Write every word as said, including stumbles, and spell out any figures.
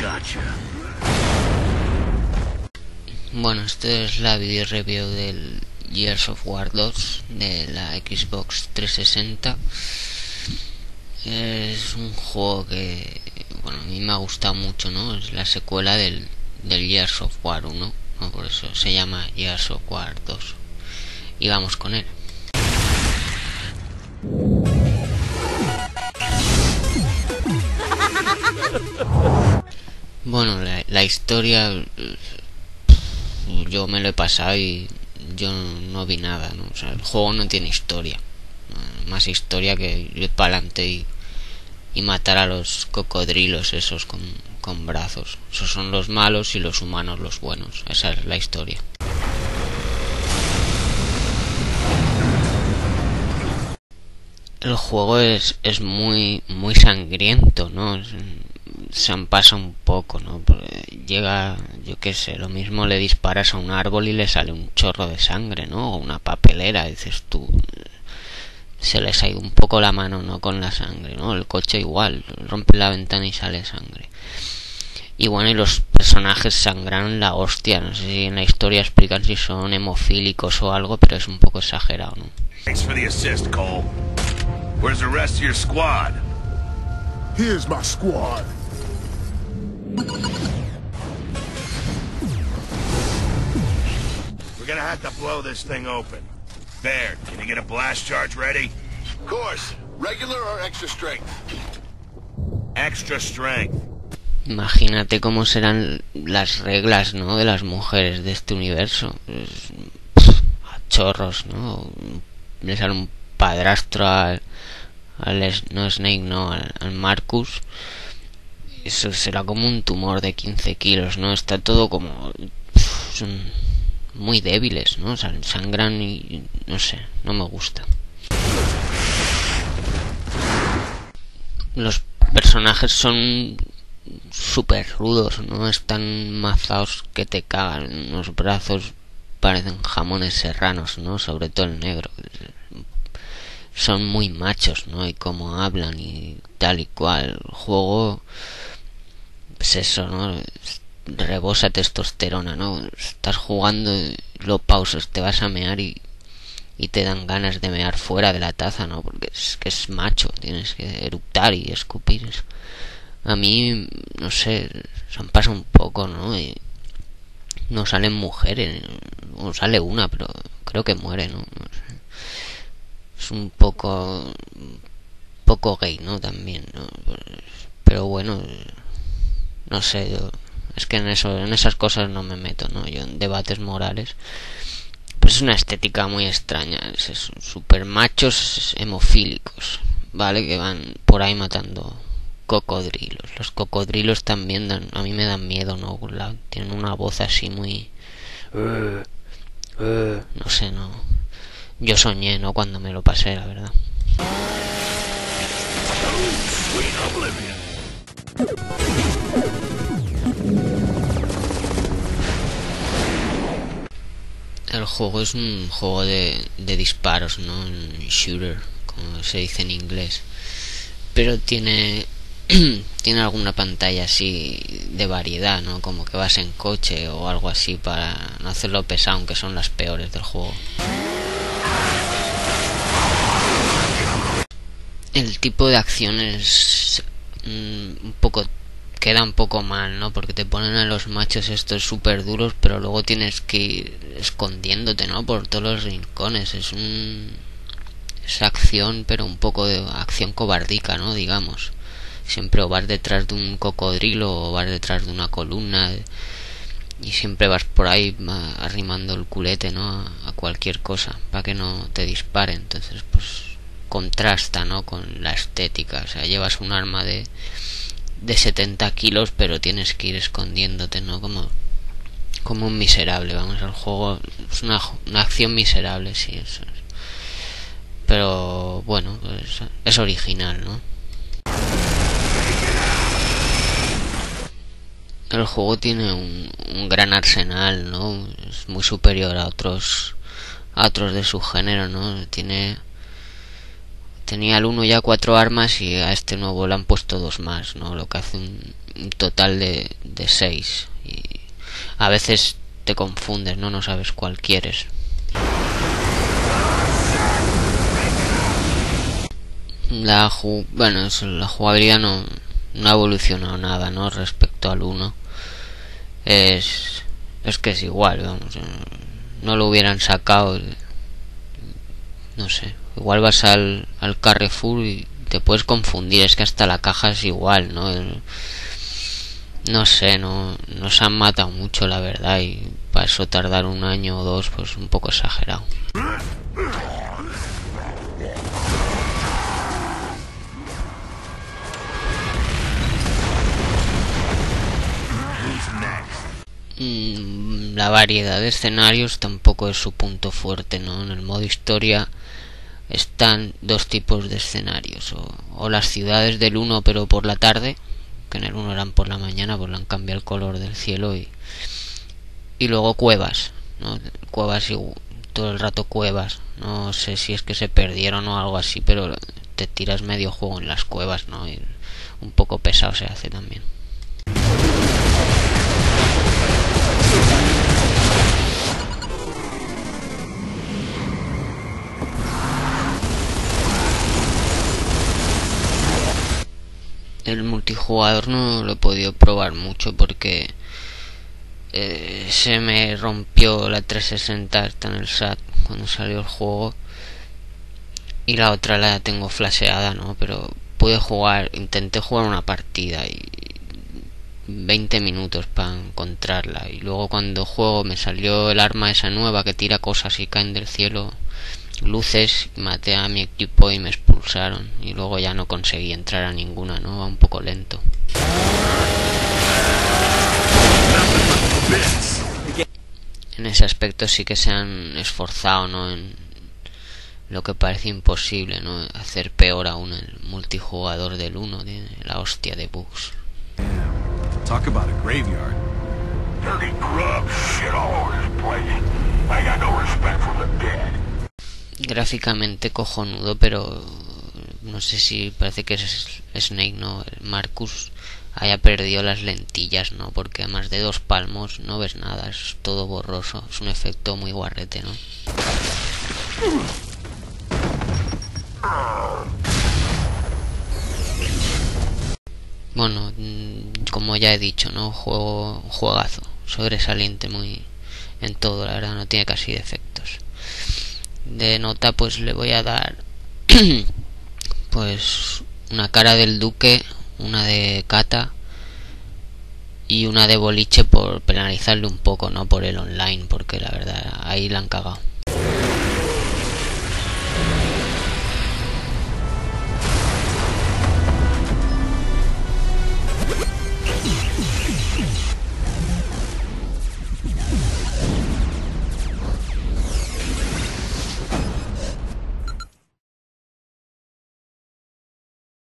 Gotcha. Bueno, esta es la video review del Gears of War dos de la Xbox trescientos sesenta. Es un juego que, bueno, a mí me ha gustado mucho, ¿no? Es la secuela del, del Gears of War uno, ¿no? Por eso se llama Gears of War dos. Y vamos con él. Bueno, la, la historia, yo me lo he pasado y yo no vi nada, ¿no? O sea, el juego no tiene historia, más historia que ir para adelante y, y matar a los cocodrilos esos con, con brazos. Esos son los malos y los humanos los buenos. Esa es la historia. El juego es, es muy muy sangriento, ¿no? Es, se han pasado un poco, ¿no? Porque llega, yo qué sé, lo mismo le disparas a un árbol y le sale un chorro de sangre, ¿no? O una papelera, dices tú, se les ha ido un poco la mano, ¿no? Con la sangre, ¿no? El coche igual, rompe la ventana y sale sangre. Y bueno, y los personajes sangran la hostia, no sé si en la historia explican si son hemofílicos o algo, pero es un poco exagerado, ¿no? Thanks for the assist, Cole. Where's the rest of your squad? Here's my squad. We're gonna have to blow this thing open. Baird, can you get a blast charge ready? Of course. Regular or extra strength? Extra strength. Imagínate cómo serán las reglas, ¿no? De las mujeres de este universo. Pues, a chorros, ¿no? Le sale un padrastro al, al no Snake, no, al, al Marcus. Eso será como un tumor de quince kilos, ¿no? Está todo como... son muy débiles, ¿no? Sangran y... no sé, no me gusta. Los personajes son súper rudos, ¿no? Están mazados que te cagan. Los brazos parecen jamones serranos, ¿no? Sobre todo el negro. Son muy machos, ¿no? Y cómo hablan y tal y cual. El juego... pues eso, ¿no? Rebosa testosterona, ¿no? Estás jugando, lo pausas, te vas a mear y, y te dan ganas de mear fuera de la taza, ¿no? Porque es que es macho, tienes que eructar y escupir. A mí, no sé, se han pasado un poco, ¿no? Y no salen mujeres, o sale una, pero creo que muere, ¿no? No sé. Es un poco, un poco gay, ¿no? También, ¿no? Pero bueno, no sé, yo, es que en eso, en esas cosas no me meto, ¿no? Yo en debates morales, pues es una estética muy extraña, es, es super machos hemofílicos, ¿vale? Que van por ahí matando cocodrilos. Los cocodrilos también dan, a mí me dan miedo, ¿no? La, tienen una voz así muy, uh, uh, no sé, no. Yo soñé, ¿no? Cuando me lo pasé, la verdad. El juego es un juego de, de disparos, ¿no? Un shooter, como se dice en inglés. Pero tiene tiene alguna pantalla así de variedad, ¿no? Como que vas en coche o algo así para no hacerlo pesado, aunque son las peores del juego. El tipo de acciones mm, un poco queda un poco mal, ¿no? Porque te ponen a los machos estos súper duros, pero luego tienes que ir escondiéndote, ¿no? Por todos los rincones. Es un... es acción, pero un poco de acción cobardica, ¿no? Digamos. Siempre o vas detrás de un cocodrilo o vas detrás de una columna y siempre vas por ahí arrimando el culete, ¿no? A, a cualquier cosa para que no te dispare. Entonces, pues contrasta, ¿no? Con la estética. O sea, llevas un arma de de setenta kilos, pero tienes que ir escondiéndote, ¿no? Como como un miserable, vamos, el juego es una, una acción miserable, sí, eso es. Pero bueno, pues es original, ¿no? El juego tiene un, un gran arsenal, ¿no? Es muy superior a otros a otros de su género, ¿no? Tiene tenía el uno ya cuatro armas y a este nuevo le han puesto dos más, ¿no? Lo que hace un, un total de, de seis. Y a veces te confundes, ¿no? No sabes cuál quieres. La ju bueno, eso, la jugabilidad no, no ha evolucionado nada, ¿no? Respecto al uno. Es, es que es igual, vamos. No lo hubieran sacado. No sé. Igual vas al, al Carrefour y te puedes confundir. Es que hasta la caja es igual, ¿no? El, no sé, no, no se han matado mucho, la verdad. Y para eso tardar un año o dos, pues un poco exagerado. La variedad de escenarios tampoco es su punto fuerte, ¿no? En el modo historia están dos tipos de escenarios, o, o las ciudades del uno pero por la tarde, que en el uno eran por la mañana, pues le han cambiado el color del cielo, y, y luego cuevas, ¿no? Cuevas y todo el rato cuevas, no sé si es que se perdieron o algo así, pero te tiras medio juego en las cuevas, ¿no? Y un poco pesado se hace también. El multijugador no lo he podido probar mucho porque eh, se me rompió la trescientos sesenta esta en el S A T cuando salió el juego, y la otra la tengo flasheada, ¿no? Pero pude jugar, intenté jugar una partida y veinte minutos para encontrarla, y luego cuando juego me salió el arma esa nueva que tira cosas y caen del cielo, luces, maté a mi equipo y me expulsaron, y luego ya no conseguí entrar a ninguna, ¿no? Va un poco lento. En ese aspecto sí que se han esforzado, ¿no? En lo que parece imposible, ¿no? Hacer peor aún el multijugador del uno, de la hostia de bugs. Talk about a graveyard. Dirty grub, shit all over this place. I got no respect for the dead. Gráficamente cojonudo, pero no sé si parece que es Snake, ¿no? El Marcus haya perdido las lentillas, ¿no? Porque a más de dos palmos no ves nada, es todo borroso, es un efecto muy guarrete, ¿no? Bueno, como ya he dicho, ¿no? Juego, juegazo, sobresaliente muy en todo, la verdad, no tiene casi defectos. De nota pues le voy a dar pues una cara del Duque, una de Kata y una de Boliche por penalizarle un poco, ¿no? Por el online, porque la verdad ahí la han cagado.